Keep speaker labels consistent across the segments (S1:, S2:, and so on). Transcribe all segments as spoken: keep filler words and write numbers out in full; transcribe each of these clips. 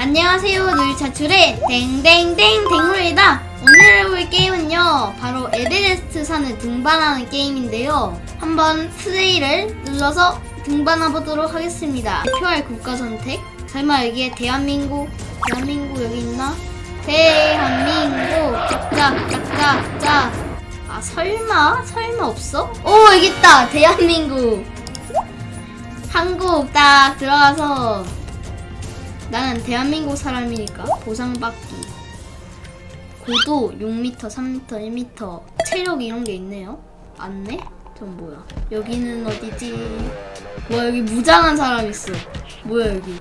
S1: 안녕하세요, 늘차출의 댕댕댕 댕루입니다. 오늘 해볼 게임은요, 바로 에베레스트 산을 등반하는 게임인데요. 한번 플레이를 눌러서 등반해보도록 하겠습니다. 표할 국가 선택. 설마 여기에 대한민국, 대한민국 여기 있나? 대한민국, 짝짝, 짝짝, 짝. 아, 설마? 설마 없어? 오, 여기 있다! 대한민국! 한국 딱 들어가서 나는 대한민국 사람이니까 보상받기. 고도 육 미터, 삼 미터, 일 미터. 체력 이런 게 있네요. 안내? 전 뭐야? 여기는 어디지? 뭐야, 여기 무장한 사람 있어. 뭐야, 여기?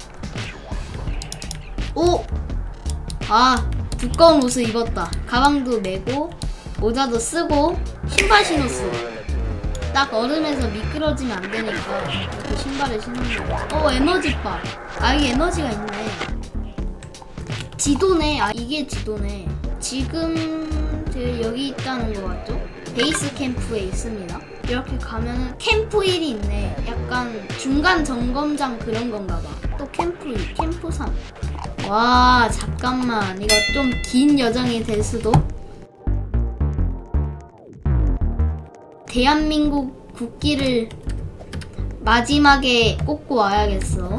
S1: 오! 아, 두꺼운 옷을 입었다. 가방도 메고 모자도 쓰고 신발 신었어. 딱 얼음에서 미끄러지면 안 되니까 이렇게 신발을 신는 거야. 어, 에너지바. 아, 이게 에너지가 있네. 지도네. 아, 이게 지도네. 지금 제가 여기 있다는 거 같죠? 베이스 캠프에 있습니다. 이렇게 가면은 캠프 일이 있네. 약간 중간 점검장 그런 건가 봐. 또 캠프 일, 캠프 삼. 와, 잠깐만. 이거 좀 긴 여정이 될 수도. 대한민국 국기를 마지막에 꽂고 와야겠어.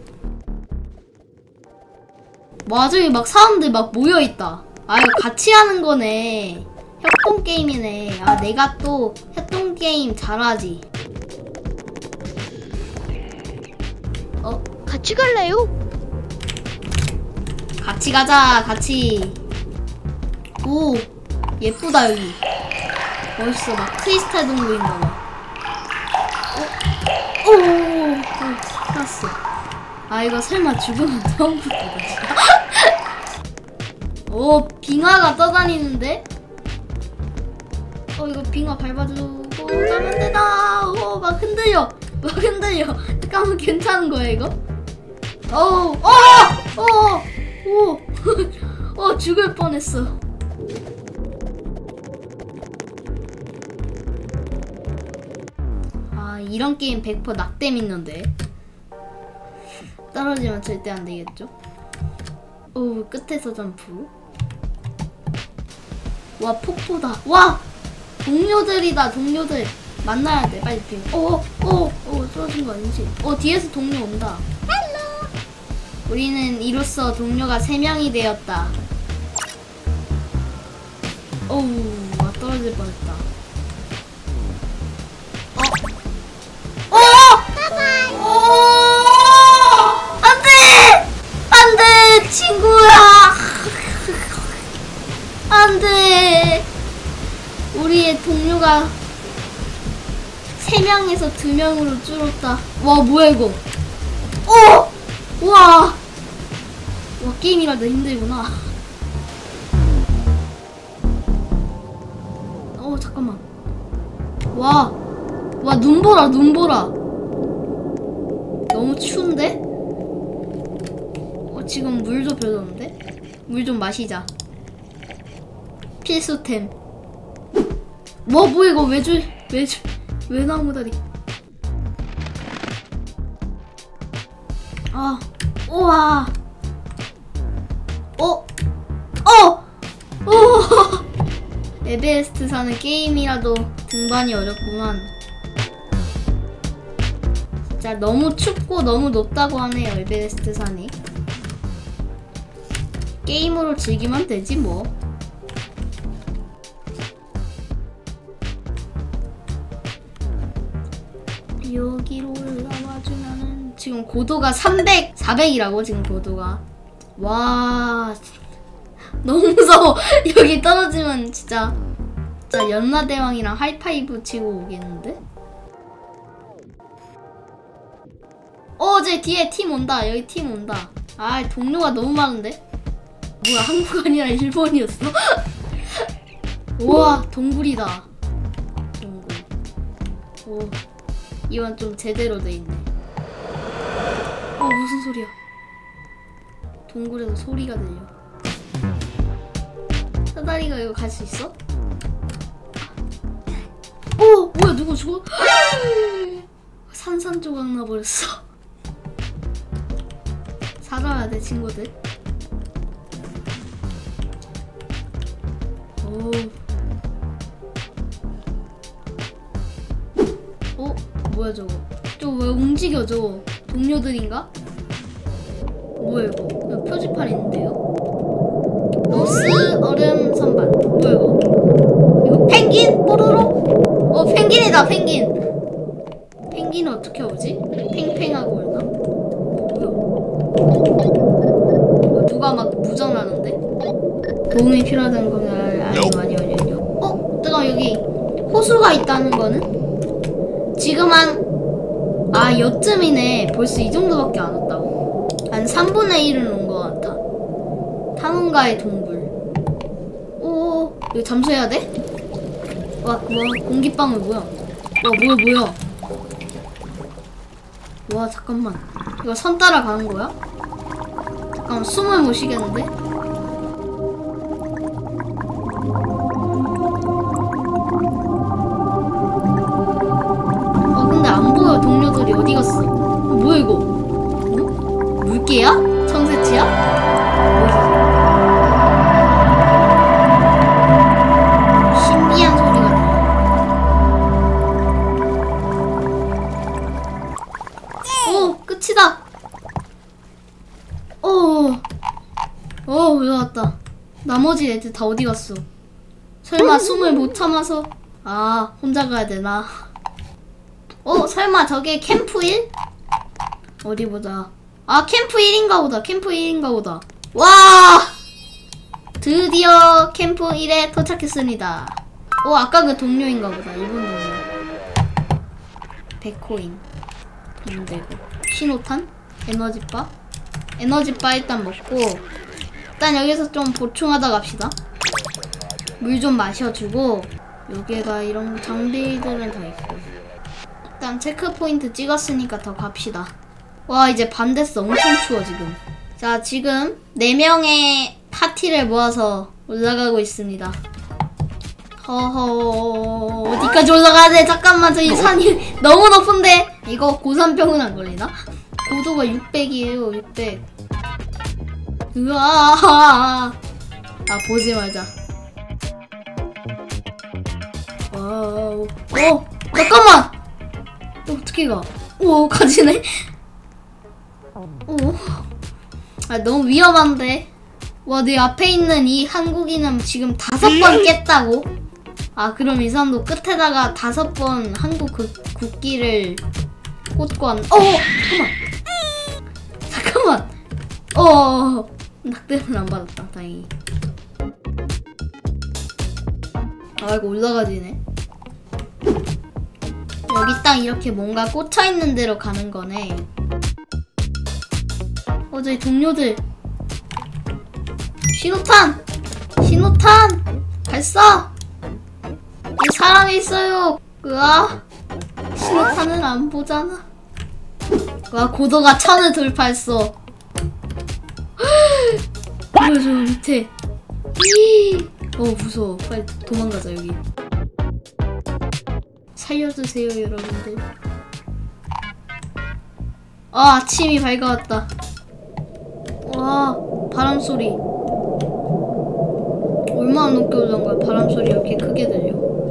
S1: 와, 저기 막 사람들 막 모여있다. 아, 이거 같이 하는 거네. 협동 게임이네. 아, 내가 또 협동 게임 잘하지. 어?
S2: 같이 갈래요?
S1: 같이 가자, 같이. 오, 예쁘다, 여기. 멋있어. 막 크리스탈 동굴인가 봐. 오, 오, 오, 오, 살았어. 아, 이거 설마 죽으면 처음부터 거지. 오, 빙하가 떠다니는데? 어, 이거 빙하 밟아주고 가면 되나? 오, 막 흔들려. 막 흔들려. 잠깐만, 괜찮은 거야, 이거? 어우, 어! 어! 오! 어, 죽을 뻔했어. 아, 이런 게임 백 퍼센트 낙뎀 있는데. 떨어지면 절대 안 되겠죠? 오, 끝에서 점프. 와, 폭포다. 와! 동료들이다, 동료들. 만나야 돼, 빨리. 어, 어, 어, 떨어진 거 아니지? 어, 뒤에서 동료 온다. 헬로! 우리는 이로써 동료가 세 명이 되었다. 어우, 와, 떨어질 뻔했다. 어! 어! 어! 안 돼! 안 돼! 친구야! 안 돼! 우리의 동료가 세 명에서 두 명으로 줄었다. 와, 뭐야, 이거? 어! 와! 와, 게임이라도 힘들구나. 어, 잠깐만. 와! 와, 눈 보라, 눈 보라. 너무 추운데? 어, 지금 물도 별로 없는데? 물 좀 마시자. 필수템. 뭐, 뭐야, 이거 왜 줄, 왜 줄, 왜 나무다리. 아, 우와. 어? 어! 오! 에베레스트 사는 게임이라도 등반이 어렵구만. 진짜 너무 춥고 너무 높다고 하네요, 에베레스트 산이. 게임으로 즐기면 되지 뭐. 여기로 올라와주면은 지금 고도가 삼백, 사백이라고 지금 고도가. 와, 너무 무서워. 여기 떨어지면 진짜 진짜 연나대왕이랑 하이파이브 치고 오겠는데? 어, 제 뒤에 팀 온다. 여기 팀 온다. 아, 동료가 너무 많은데? 뭐야, 한국 아니라 일본이었어? 우와, 동굴이다. 동굴. 오, 이건 좀 제대로 돼 있네. 어, 무슨 소리야? 동굴에서 소리가 들려. 사다리가 이거 갈 수 있어? 어, 뭐야, 누구 죽어? 산산조각 나버렸어. 살아야 돼 친구들. 오. 어? 뭐야 저거? 저거 왜 움직여 저거? 동료들인가? 뭐야 이거? 이거 표지판 있는데요? 로스 얼음 선반. 뭐야 이거? 이거 펭귄? 뽀로로? 어 펭귄이다 펭귄. 펭귄은 어떻게 오지? 팽팽하고 올나? 뭐야? 어, 누가 막 무전하는데? 도움이 필요하다는 거면 아니요 아니요 아니요. 어? 잠깐 여기 호수가 있다는 거는? 지금 한 아 여쯤이네. 벌써 이 정도밖에 안 왔다고? 한 삼분의 일은 온 것 같아. 탐험가의 동굴. 오 이거 잠수해야 돼? 와, 와 공기방울 뭐야? 와 뭐야 뭐야? 와 잠깐만 이거 선 따라가는 거야? 잠깐만 숨을 못 쉬겠는데? 어 근데 안 보여. 동료들이 어디 갔어? 어, 뭐야 이거? 어? 물개야? 청새치야? 뭐지? 신비한 소리가 나. 오 끝이다. 오, 어 올라왔다. 나머지 애들 다 어디 갔어? 설마 숨을 못 참아서? 아 혼자 가야 되나? 어 설마 저게 캠프 일? 어디 보자. 아 캠프 일인가 보다. 캠프 일인가 보다. 와 드디어 캠프 일에 도착했습니다. 어 아까 그 동료인가 보다. 일본 동료. 백 코인 돈되고 신호탄? 에너지바? 에너지바 일단 먹고 일단 여기서 좀 보충하다 갑시다. 물 좀 마셔주고 여기에다 이런 장비들은 다 있고 일단 체크포인트 찍었으니까 더 갑시다. 와 이제 밤 됐어. 엄청 추워 지금. 자 지금 네 명의 파티를 모아서 올라가고 있습니다. 허허 어디까지 올라가야 돼? 잠깐만 저기 산이 너무 높은데 이거 고산병은 안 걸리나? 고도가 육백이에요 육백. 으아 아 보지 말자. 와우 어 잠깐만 어떻게 가? 오 가지네. 오 아 너무 위험한데. 와 내 앞에 있는 이 한국인은 지금 다섯 번 깼다고? 아 그럼 이 사람도 끝에다가 다섯 번 한국 그, 국기를 꽂고 왔. 어 잠깐만 잠깐만 어 낙대는 안 받았다 다행히. 아 이거 올라가지네. 여기 딱 이렇게 뭔가 꽂혀있는 데로 가는 거네. 어 저기 동료들 신호탄! 신호탄! 발사! 여기 사람이 있어요. 으아 신호탄은 안 보잖아. 와 고도가 천을 돌파했어. 뭐야 저 밑에. 어 무서워. 빨리 도망가자 여기. 살려주세요 여러분들. 아 아침이 밝아왔다. 와 바람소리 얼마나 높게 올라온 거야. 바람소리 이렇게 크게 들려.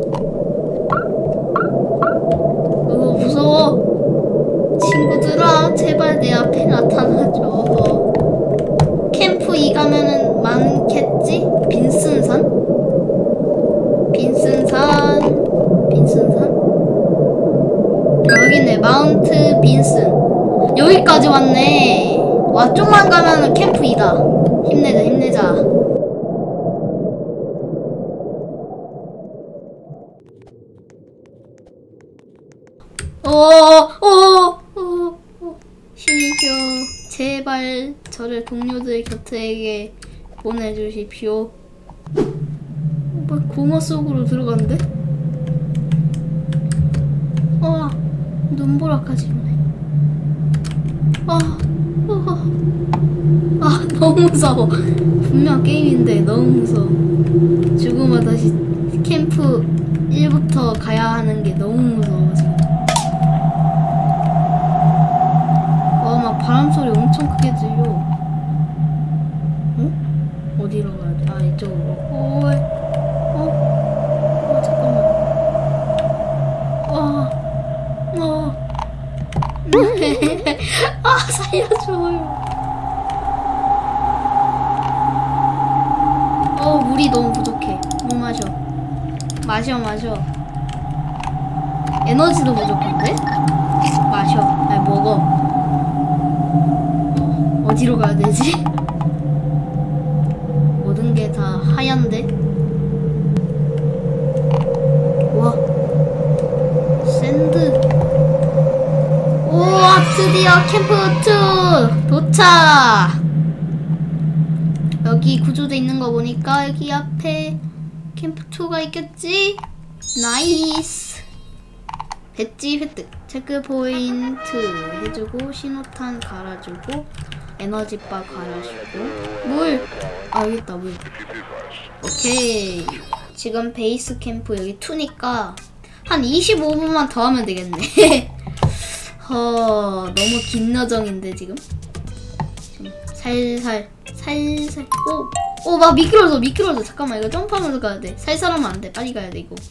S1: 어 무서워. 친구들아 제발 내 앞에 나타나줘. 캠프 이 가면은 많겠지? 빈슨산? 빈슨산 빈슨산? 여기 있네. 마운트 빈슨. 여기까지 왔네. 와 좀만 가면은 캠프 이다. 힘내자 힘내자. 어어어어 신이시여 제발 저를 동료들 곁에게 보내주십시오. 뭐 공허 속으로 들어갔는데? 아 눈보라까지 아, 아, 아 너무 무서워. 분명 게임인데 너무 무서워. 죽으면 다시 캠프 일부터 가야 하는 게 너무 무서워 지금. 와 막 바람 소리 엄청 크게 들려. 어디로 가야 돼? 아, 이쪽으로. 오, 어? 어, 잠깐만. 와, 어. 아, 살려줘요. 어, 물이 너무 부족해. 물 마셔. 마셔, 마셔. 에너지도 부족한데? 마셔. 아니, 먹어. 어, 어디로 가야 되지? 모든 게 다 하얀데? 와. 샌드. 우와, 드디어 캠프 투 도착! 여기 구조대 있는 거 보니까 여기 앞에 캠프 투가 있겠지? 나이스! 배지 획득. 체크 포인트 해주고, 신호탄 갈아주고, 에너지바 갈아주고, 물! 아, 여기 있다, 물. 오케이. 지금 베이스 캠프 여기 투니까 한 이십오 분만 더 하면 되겠네. 허, 너무 긴 여정인데, 지금? 지금 살살, 살살. 오! 오, 막 미끄러져, 미끄러져. 잠깐만, 이거 점프하면서 가야 돼. 살살 하면 안 돼. 빨리 가야 돼, 이거.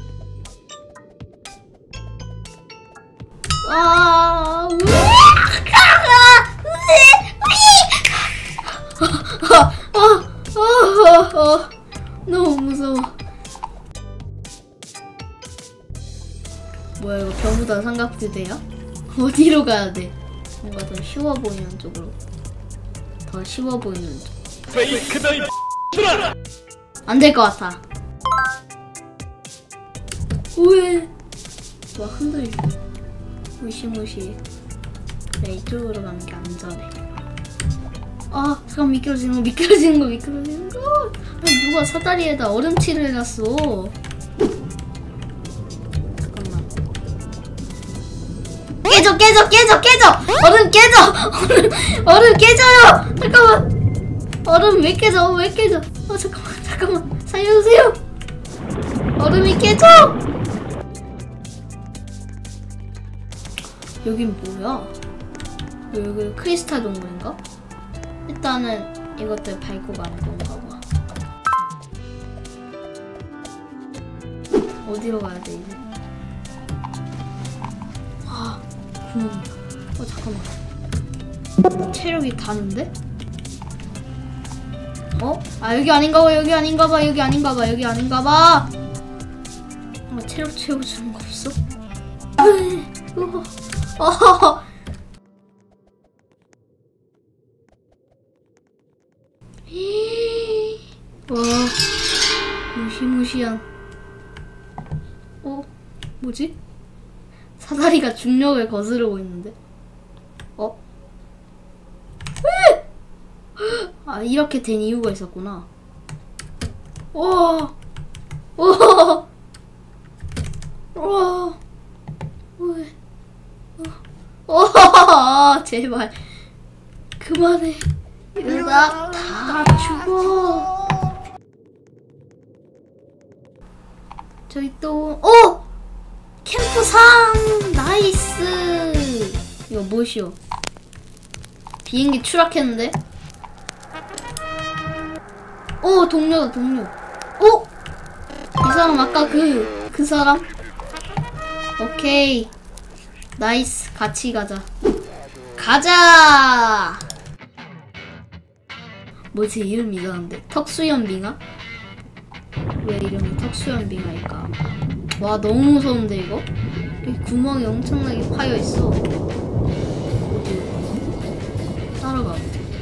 S1: 와, 우와! 너무 무서워. 뭐야, 이거 버뮤다 삼각지대야? 어디로 가야 돼? 뭔가 더 쉬워 보이는 쪽으로. 더 쉬워 보이는 쪽. 안 될 것 같아. 왜? 와, 흔들려. 무시무시. 그래, 이쪽으로 가는 게 안전해. 아, 잠깐 미끄러지는 거, 미끄러지는 거, 미끄러지는 거. 아니, 누가 사다리에다 얼음칠을 해놨어. 잠깐만. 깨져, 깨져, 깨져, 깨져! 얼음 깨져! 얼음, 얼음 깨져요! 잠깐만. 얼음 왜 깨져? 왜 깨져? 어, 잠깐만, 잠깐만. 살려주세요! 얼음이 깨져! 여긴 뭐야? 여기 크리스탈 동굴인가? 일단은 이것들 밟고 가는 건가 봐. 어디로 가야 돼, 이제? 아, 구멍이다. 어, 잠깐만. 체력이 다는데? 어? 아, 여기 아닌가 봐, 여기 아닌가 봐, 여기 아닌가 봐, 여기 아닌가 봐! 어, 체력 채워주는 거 없어? 어허허. 와, 무시무시한. 어? 뭐지? 사다리가 중력을 거스르고 있는데? 어? 아, 이렇게 된 이유가 있었구나. 와, 와, 와, 왜? 어, 제발 그만해. 이러다 다 죽어. 저기 또, 어! 캠프상! 나이스! 이거 뭐시오? 비행기 추락했는데? 어, 동료다, 동료. 어? 이 사람 아까 그, 그 사람? 오케이. 나이스. 같이 가자. 가자! 뭐지, 이름 이상한데? 턱수연빙아? 왜 이름이 턱수연빙아일까? 와, 너무 무서운데, 이거? 여기 구멍이 엄청나게 파여있어. 어디? 따라가.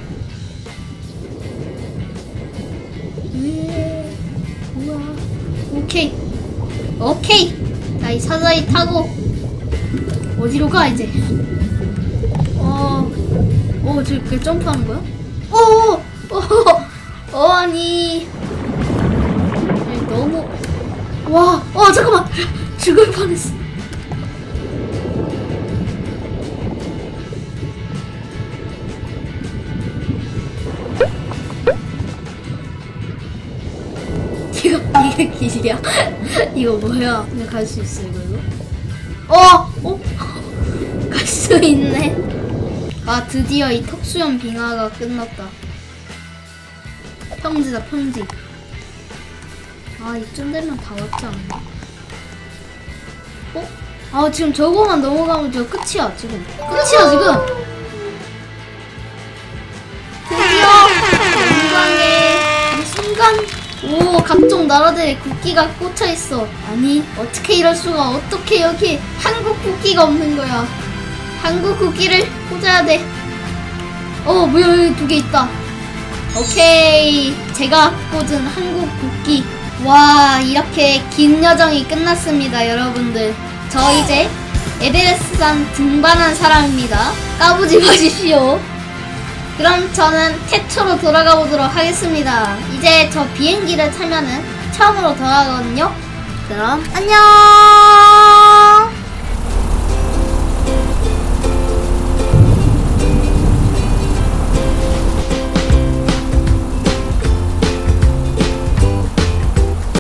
S1: 예. 우와. 오케이. 오케이! 자, 이 사다리 타고 어디로 가, 이제? 어, 어, 저기 그 점프하는 거야? 어, 어, 어, 아니. 아니, 너무. 와, 어, 잠깐만. 죽을 뻔했어. 이거, 이게 길이야? 이거 뭐야? 그냥 갈 수 있어, 이거, 이거? 어! 어? 갈 수 있네. 아, 드디어 이 턱수염 빙하가 끝났다. 평지다 평지. 아 이쯤 되면 다 왔지 않나? 어? 아 지금 저거만 넘어가면 저 끝이야 지금. 끝이야 지금. 드디어 영광의 이 순간. 오 각종 나라들의 국기가 꽂혀있어. 아니 어떻게 이럴 수가. 어떻게 여기 한국 국기가 없는 거야. 한국 국기를 꽂아야 돼. 어 뭐야 여기 두 개 있다. 오케이 제가 꽂은 한국 국기. 와 이렇게 긴 여정이 끝났습니다 여러분들. 저 이제 에베레스트산 등반한 사람입니다. 까부지 마십시오. 그럼 저는 태초로 돌아가 보도록 하겠습니다. 이제 저 비행기를 타면은 처음으로 돌아가거든요. 그럼 안녕.